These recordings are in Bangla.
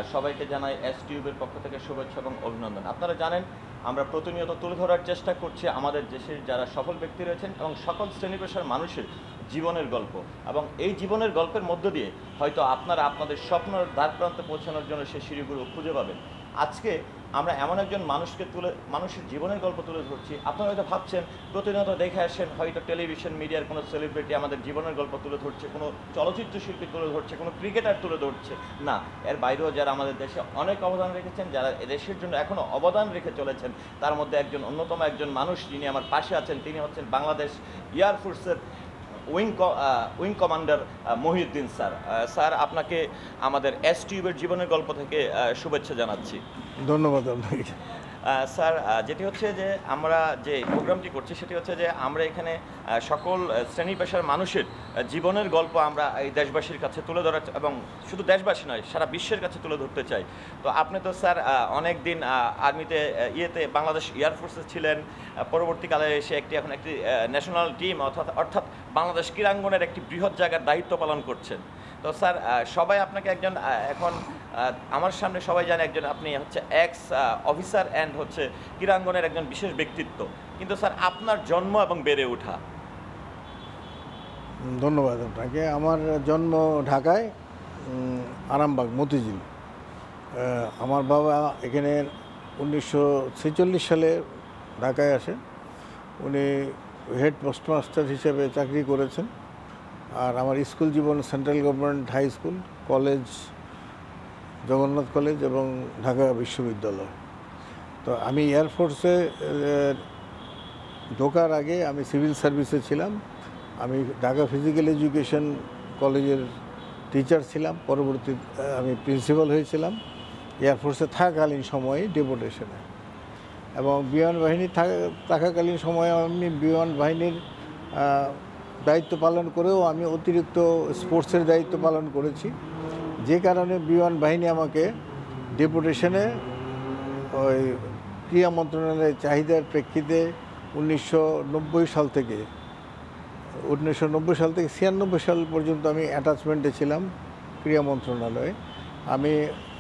সবাইকে জানাই এস টিউবের পক্ষ থেকে শুভেচ্ছা এবং অভিনন্দন। আপনারা জানেন আমরা প্রতিনিয়ত তুলে ধরার চেষ্টা করছি আমাদের দেশের যারা সফল ব্যক্তি রয়েছেন এবং সকল শ্রেণী পেশার মানুষের জীবনের গল্প, এবং এই জীবনের গল্পের মধ্য দিয়ে হয়তো আপনারা আপনাদের স্বপ্নের দ্বার প্রান্তে পৌঁছানোর জন্য সেই সিঁড়িগুলো খুঁজে পাবেন। আজকে আমরা এমন একজন মানুষের জীবনের গল্প তুলে ধরছি। আপনারা হয়তো ভাবছেন প্রতিনিয়ত দেখে আসেন হয়তো টেলিভিশন মিডিয়ার কোনো সেলিব্রিটি আমাদের জীবনের গল্প তুলে ধরছে, কোনো চলচ্চিত্র শিল্পী তুলে ধরছে, কোনো ক্রিকেটার তুলে ধরছে। না, এর বাইরেও যারা আমাদের দেশে অনেক অবদান রেখেছেন, যারা এদেশের জন্য এখনও অবদান রেখে চলেছেন, তার মধ্যে অন্যতম একজন মানুষ যিনি আমার পাশে আছেন, তিনি হচ্ছেন বাংলাদেশ এয়ারফোর্সের wing commander Mohiuddin sir. Sir, আপনাকে আমাদের এস টিউবের জীবনের গল্প থেকে শুভেচ্ছা জানাচ্ছি। ধন্যবাদ আপনাকে। স্যার, যেটি হচ্ছে যে আমরা যে প্রোগ্রামটি করছি সেটি হচ্ছে যে আমরা এখানে সকল শ্রেণী পেশার মানুষের জীবনের গল্প আমরা এই দেশবাসীর কাছে তুলে ধরার, এবং শুধু দেশবাসী নয় সারা বিশ্বের কাছে তুলে ধরতে চাই। তো আপনি তো স্যার অনেক দিন আর্মিতে বাংলাদেশ এয়ারফোর্সে ছিলেন, পরবর্তীকালে এসে এখন একটি ন্যাশনাল টিম অর্থাৎ বাংলাদেশ ক্রীড়াঙ্গনের একটি বৃহৎ জায়গার দায়িত্ব পালন করছেন। তো স্যার, সবাই আপনাকে একজন এখন আমার সামনে সবাই জানে একজন আপনি হচ্ছে এক্স অফিসার অ্যান্ড হচ্ছে ক্রীড়াঙ্গনের একজন বিশেষ ব্যক্তিত্ব, কিন্তু স্যার আপনার জন্ম এবং বেড়ে ওঠা। ধন্যবাদ আপনাকে। আমার জন্ম ঢাকায়, আরামবাগ মতিঝিল। আমার বাবা এখানে 1946 সালে ঢাকায় আসে। উনি হেড পোস্টমাস্টার হিসেবে চাকরি করেছেন। আর আমার স্কুল জীবন central government high school, college Jagannath college এবং ঢাকা বিশ্ববিদ্যালয়। তো আমি এয়ারফোর্সে ঢোকার আগে আমি সিভিল সার্ভিসে ছিলাম। আমি ঢাকা ফিজিক্যাল এডুকেশন কলেজের টিচার ছিলাম, পরবর্তী আমি প্রিন্সিপাল হয়েছিলাম এয়ারফোর্সে থাকাকালীন সময়ে ডেপুটেশনে। এবং বিমান বাহিনী থাকাকালীন সময়ে আমি বিমান বাহিনীর দায়িত্ব পালন করেও আমি অতিরিক্ত স্পোর্টসের দায়িত্ব পালন করেছি, যে কারণে বিমান বাহিনী আমাকে ডেপুটেশনে ওই ক্রীড়া মন্ত্রণালয়ের চাহিদার প্রেক্ষিতে 1990 সাল থেকে 96 সাল পর্যন্ত আমি অ্যাটাচমেন্টে ছিলাম ক্রীড়া মন্ত্রণালয়ে। আমি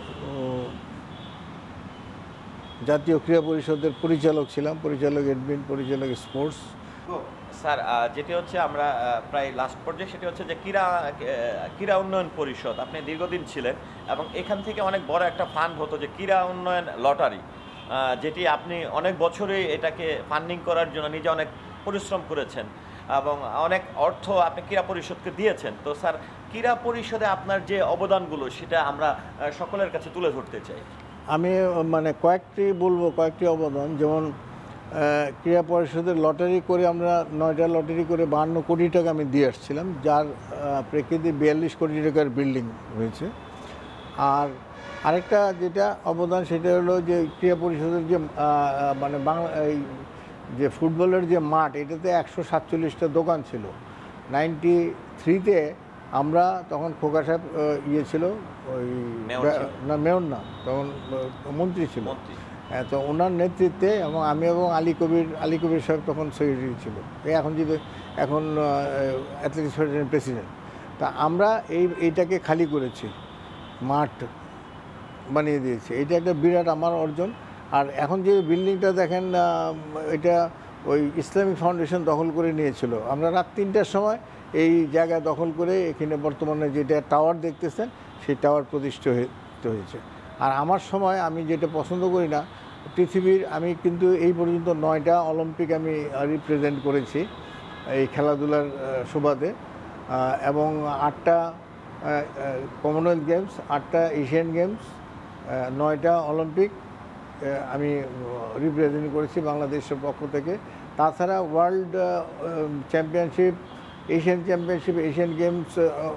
জাতীয় ক্রীড়া পরিষদের পরিচালক ছিলাম, পরিচালক এডমিন, পরিচালক স্পোর্টস। স্যার, যেটি হচ্ছে আমরা প্রায় লাস্ট পর্যায়ে সেটি হচ্ছে যে ক্রীড়া উন্নয়ন পরিষদ আপনি দীর্ঘদিন ছিলেন, এবং এখান থেকে অনেক বড় একটা ফান্ড হতো যে ক্রীড়া উন্নয়ন লটারি, যেটি আপনি অনেক বছরই এটাকে ফান্ডিং করার জন্য নিজে অনেক পরিশ্রম করেছেন এবং অনেক অর্থ আপনি ক্রীড়া পরিষদকে দিয়েছেন। তো স্যার, ক্রীড়া পরিষদে আপনার যে অবদানগুলো সেটা আমরা সকলের কাছে তুলে ধরতে চাই। আমি কয়েকটি অবদান, যেমন ক্রীড়া পরিষদের লটারি করে আমরা 9টা লটারি করে 52 কোটি টাকা আমি দিয়ে আসছিলাম, যার প্রেক্ষিতে 42 কোটি টাকার বিল্ডিং হয়েছে। আর আরেকটা যেটা অবদান সেটা হলো যে ক্রীড়া পরিষদের যে এই যে ফুটবলের যে মাঠ, এটাতে 147টা দোকান ছিল। 93-তে আমরা তখন খোকা সাহেব ছিল, ওই মেয়র না, তখন মন্ত্রী ছিল। তো ওনার নেতৃত্বে এবং আমি এবং আলী কবির সাহেব তখন সেক্রেটারি ছিল, এখন অ্যাথলেটিক্স ফেডারেশনের প্রেসিডেন্ট। তা আমরা এইটাকে খালি করেছি, মাঠ বানিয়ে দিয়েছি। এটা একটা বিরাট আমার অর্জন। আর এখন যে বিল্ডিংটা দেখেন, এটা ওই ইসলামিক ফাউন্ডেশন দখল করে নিয়েছিল। আমরা রাত 3টার সময় এই জায়গা দখল করে এখানে বর্তমানে যেটা টাওয়ার দেখতেছেন সেই টাওয়ার প্রতিষ্ঠিত হয়েছে। আর আমার সময় আমি যেটা পছন্দ করি না, আমি কিন্তু এই পর্যন্ত 9টা অলিম্পিক আমি রিপ্রেজেন্ট করেছি এই খেলাধুলার সুবাদে, এবং 8টা কমনওয়েলথ গেমস, 8টা এশিয়ান গেমস, 9টা অলিম্পিক আমি রিপ্রেজেন্ট করেছি বাংলাদেশের পক্ষ থেকে। তাছাড়া world championship, Asian championship, Asian games,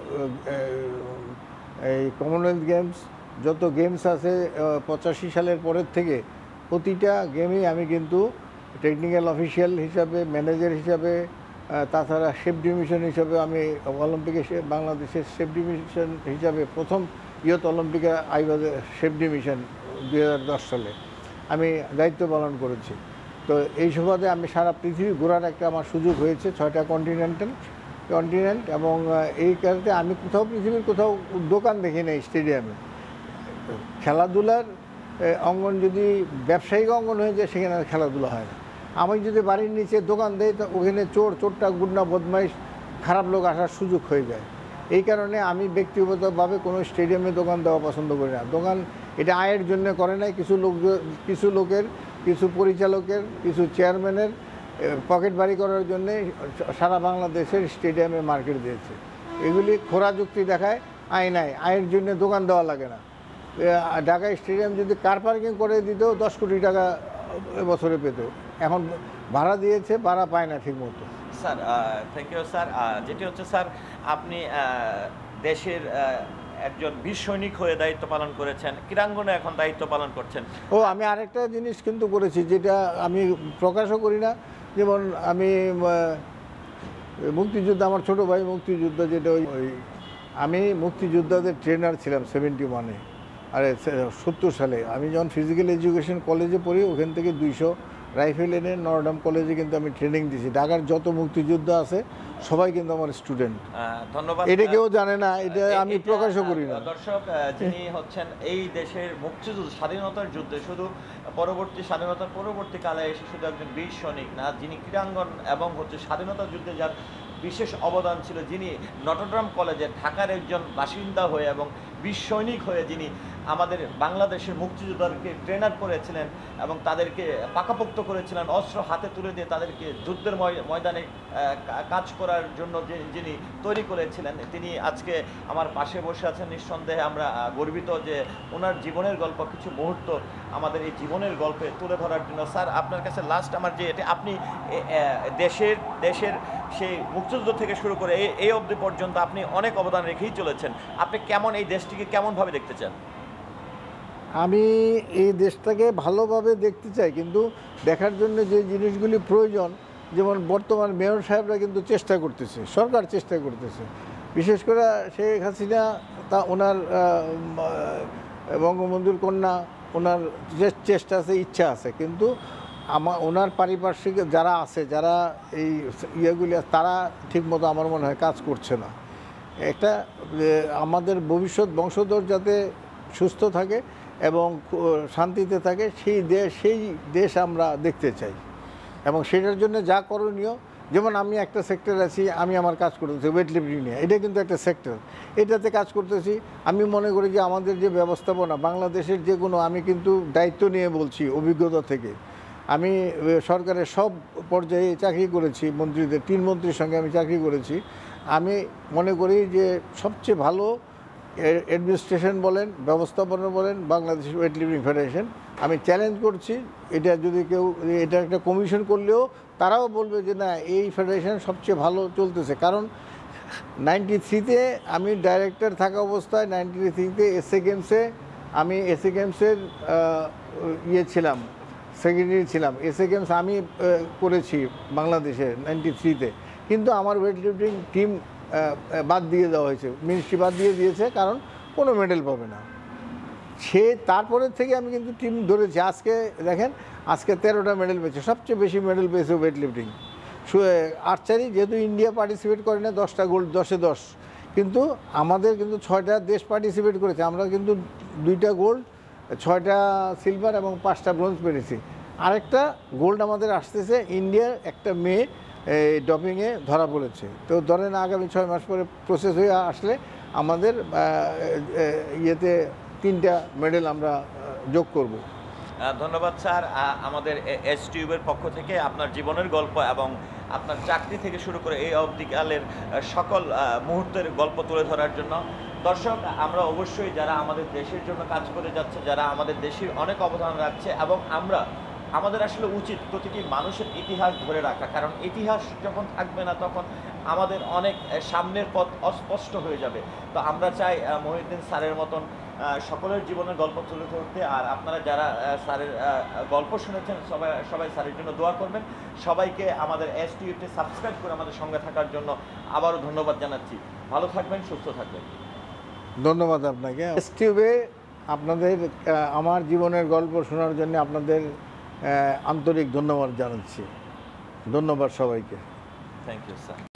এই কমনওয়েলথ গেমস, যত গেমস আছে 85 সালের পরের থেকে প্রতিটা গেমেই আমি কিন্তু টেকনিক্যাল অফিসিয়াল হিসাবে, ম্যানেজার হিসাবে, তাছাড়া শেফ ডিভিশন হিসাবে আমি অলিম্পিকে বাংলাদেশের শেফ ডিভিশন হিসাবে প্রথম ইয়ুথ অলিম্পিকে আইবাজে শেফ ডিভিশন 2010 সালে আমি দায়িত্ব পালন করেছি। তো এই সুবাদে আমি সারা পৃথিবী ঘোরার একটা আমার সুযোগ হয়েছে, 6টা কন্টিনেন্ট, এবং এই কারণে আমি পৃথিবীর কোথাও দোকান দেখি নাই স্টেডিয়ামে। খেলাধুলার অঙ্গন যদি ব্যবসায়িক অঙ্গন হয়ে যায় সেখানে আর খেলাধুলা হয় না। আমি যদি বাড়ির নিচে দোকান দেই তো ওখানে চোরটা গুন্ডা বদমাইশ খারাপ লোক আসার সুযোগ হয়ে যায়। এই কারণে আমি ব্যক্তিগতভাবে কোনো স্টেডিয়ামে দোকান দেওয়া পছন্দ করি না। দোকান এটা আয়ের জন্য করে নাই, কিছু লোকের, কিছু পরিচালকের, কিছু চেয়ারম্যানের পকেট বাড়ি করার জন্যে সারা বাংলাদেশের স্টেডিয়ামে মার্কেট দিয়েছে। এগুলি খোরা যুক্তি দেখায়, আয় নাই, আয়ের জন্য দোকান দেওয়া লাগে না। ঢাকা স্টেডিয়াম যদি কার পার্কিং করে দিত 10 কোটি টাকা বছরে পেত, এখন ভাড়া দিয়েছে, ভাড়া পায় না ঠিক মতো। Sir thank you sir. যেটি হচ্ছে স্যার, আপনি দেশের একজন বীর সৈনিক হয়ে দায়িত্ব পালন করেছেন, ক্রীড়াঙ্গনে এখন দায়িত্ব পালন করছেন। আমি আরেকটা জিনিস কিন্তু করেছি যেটা আমি প্রকাশও করি না। যেমন আমি মুক্তিযুদ্ধ, আমার ছোটো ভাই মুক্তিযুদ্ধ, যেটা আমি মুক্তিযোদ্ধাদের ট্রেনার ছিলাম 71-এ, আর 70 সালে আমি যখন ফিজিক্যাল এডুকেশন কলেজে পড়ি ওখান থেকে 200 রাইফেল এনে নরডাম কলেজে কিন্তু আমি ট্রেনিং দিয়েছি। ঢাকার যত মুক্তিযোদ্ধা আছে সবাই কিন্তু আমার স্টুডেন্ট। ধন্যবাদ। এটা কেউ জানে না, এটা আমি প্রকাশও করি না। দর্শক, যিনি হচ্ছেন এই দেশের মুক্তিযুদ্ধ, স্বাধীনতার যুদ্ধে শুধু স্বাধীনতার পরবর্তীকালে এসে শুধু একজন বীর সৈনিক না, যিনি ক্রীড়াঙ্গন এবং হচ্ছে স্বাধীনতা যুদ্ধে যার বিশেষ অবদান ছিল, যিনি নটরডেম কলেজে ঢাকার একজন বাসিন্দা হয়ে এবং বীর সৈনিক হয়ে যিনি আমাদের বাংলাদেশের মুক্তিযোদ্ধাদেরকে ট্রেনার করেছিলেন এবং তাদেরকে পাকাপোক্ত করেছিলেন, অস্ত্র হাতে তুলে দিয়ে তাদেরকে যুদ্ধের ময়দানে কাজ করার জন্য যিনি তৈরি করেছিলেন, তিনি আজকে আমার পাশে বসে আছেন। নিঃসন্দেহে আমরা গর্বিত যে ওনার জীবনের গল্প, কিছু মুহূর্ত আমাদের এই জীবনের গল্পে তুলে ধরার জন্য। স্যার, আপনার কাছে লাস্ট আমার যে এটা, আপনি দেশের সেই মুক্তিযুদ্ধ থেকে শুরু করে এই অবধি পর্যন্ত আপনি অনেক অবদান রেখেই চলেছেন। আপনি কেমন এই দেশটিকে কেমনভাবে দেখতে চান? আমি এই দেশটাকে ভালোভাবে দেখতে চাই, কিন্তু দেখার জন্য যে জিনিসগুলি প্রয়োজন, যেমন বর্তমান মেয়র সাহেবরা কিন্তু চেষ্টা করতেছে, সরকার চেষ্টা করতেছে, বিশেষ করে শেখ হাসিনা, তা ওনার বঙ্গবন্ধুর কন্যা, ওনার চেষ্টা আছে, ইচ্ছা আছে, কিন্তু ওনার পারিপার্শ্বিক যারা আছে, যারা এই ইয়েগুলি, তারা ঠিকমতো আমার মনে হয় কাজ করছে না। একটা আমাদের ভবিষ্যৎ বংশধর যাতে সুস্থ থাকে এবং শান্তিতে থাকে, সেই দেশ আমরা দেখতে চাই, এবং সেটার জন্য যা করণীয়, যেমন আমি একটা সেক্টর আছি, আমি আমার কাজ করতেছি ওয়েট লিফটিং নিয়ে, এটা কিন্তু একটা সেক্টর, এটাতে কাজ করতেছি। আমি মনে করি যে আমাদের যে ব্যবস্থাপনা বাংলাদেশের যে কোনো, আমি কিন্তু দায়িত্ব নিয়ে বলছি অভিজ্ঞতা থেকে, আমি সরকারের সব পর্যায়ে চাকরি করেছি, মন্ত্রীদের 3 মন্ত্রীর সঙ্গে আমি চাকরি করেছি। আমি মনে করি যে সবচেয়ে ভালো অ্যাডমিনিস্ট্রেশন বলেন, ব্যবস্থাপনা বলেন, বাংলাদেশ ওয়েট লিফটিং ফেডারেশন। আমি চ্যালেঞ্জ করছি, এটা যদি কেউ এটা একটা কমিশন করলেও তারাও বলবে যে না, এই ফেডারেশন সবচেয়ে ভালো চলতেছে। কারণ 93-তে আমি ডাইরেক্টর থাকা অবস্থায়, 93-তে এসএ গেমসে আমি গেমসের ছিলাম, সেক্রেটারি ছিলাম। এসএ গেমস আমি করেছি বাংলাদেশে 93-তে, কিন্তু আমার ওয়েট লিফটিং টিম বাদ দিয়ে দেওয়া হয়েছে, মিনিস্ট্রি বাদ দিয়ে দিয়েছে, কারণ কোনো মেডেল পাবে না। তারপরের থেকে আমি কিন্তু টিম ধরেছি। আজকে দেখেন, আজকে 13টা মেডেল পেয়েছে, সবচেয়ে বেশি মেডেল পেয়েছে ওয়েট লিফটিং। আর্চারি যেহেতু ইন্ডিয়া পার্টিসিপেট করে না, 10টা গোল্ড, 10-এ 10, কিন্তু আমাদের কিন্তু 6টা দেশ পার্টিসিপেট করেছে। আমরা কিন্তু 2টা গোল্ড, 6টা সিলভার এবং 5টা ব্রোঞ্জ পেরেছি। আরেকটা গোল্ড আমাদের আসতেছে, ইন্ডিয়ার একটা মেয়ে ডপিংয়ে ধরা পড়েছে। তো ধরেন আগামী 6 মাস পরে প্রসেস হয়ে আসলে আমাদের ইয়েতে 3টা মেডেল আমরা যোগ করব। ধন্যবাদ স্যার, আমাদের এস টিউবের পক্ষ থেকে আপনার জীবনের গল্প এবং আপনার চাকরি থেকে শুরু করে এই অবধিকালের সকল মুহূর্তের গল্প তুলে ধরার জন্য। দর্শক, আমরা অবশ্যই যারা আমাদের দেশের জন্য কাজ করে যাচ্ছে, যারা আমাদের দেশের অনেক অবদান রাখছে, এবং আমাদের আসলে উচিত প্রতিটি মানুষের ইতিহাস ধরে রাখা, কারণ ইতিহাস যখন থাকবে না তখন আমাদের অনেক সামনের পথ অস্পষ্ট হয়ে যাবে। তো আমরা চাই মহিউদ্দিন স্যারের মতন সকলের জীবনের গল্প তুলে ধরতে। আর আপনারা যারা স্যারের গল্প শুনেছেন সবাই স্যারের জন্য দোয়া করবেন। সবাইকে আমাদের এস টিউবটি সাবস্ক্রাইব করে আমাদের সঙ্গে থাকার জন্য আবারও ধন্যবাদ জানাচ্ছি। ভালো থাকবেন, সুস্থ থাকবেন। ধন্যবাদ আপনাকে। এস টিউবে আপনাদের আমার জীবনের গল্প শোনার জন্য আপনাদের আন্তরিক ধন্যবাদ জানাচ্ছি। ধন্যবাদ সবাইকে। Thank you sir.